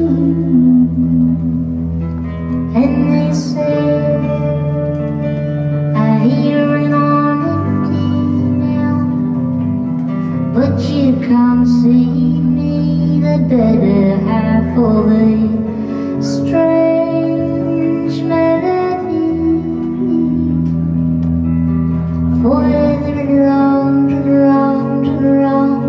And they say I hear an empty now, but you can't see me, the better half of a strange melody. Forever round and round and round.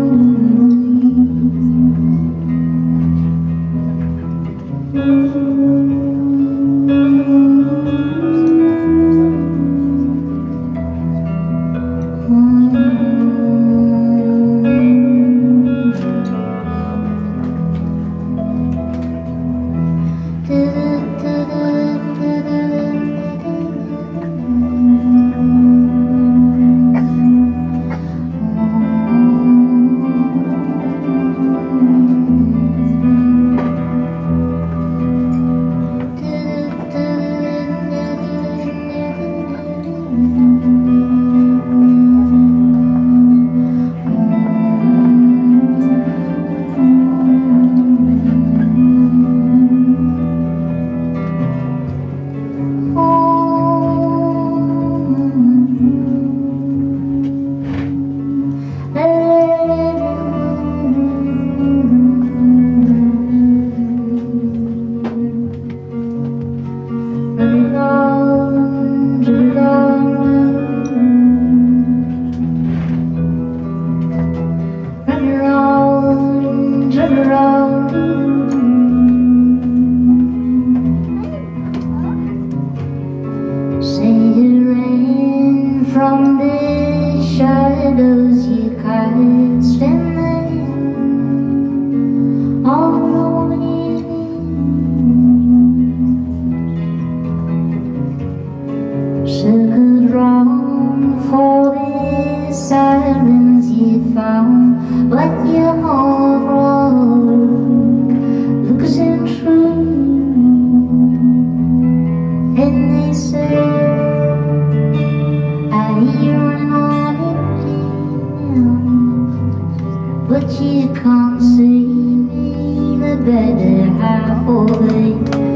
From the shadows you cast and then all over circled round for the silence you found, but your heart looks true. And they say but you can't see me, the better half of it.